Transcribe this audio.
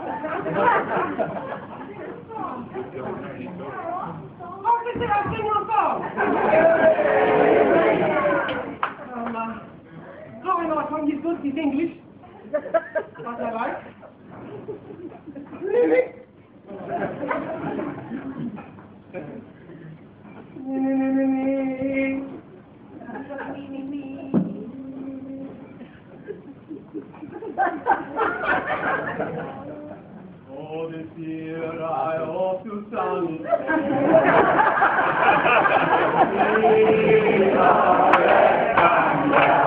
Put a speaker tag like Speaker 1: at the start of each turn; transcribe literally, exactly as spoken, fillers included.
Speaker 1: Oh, c'était la scène encore. Um, uh, growing up when you good with English, what I like. Really? Oh, this year I hope to stand.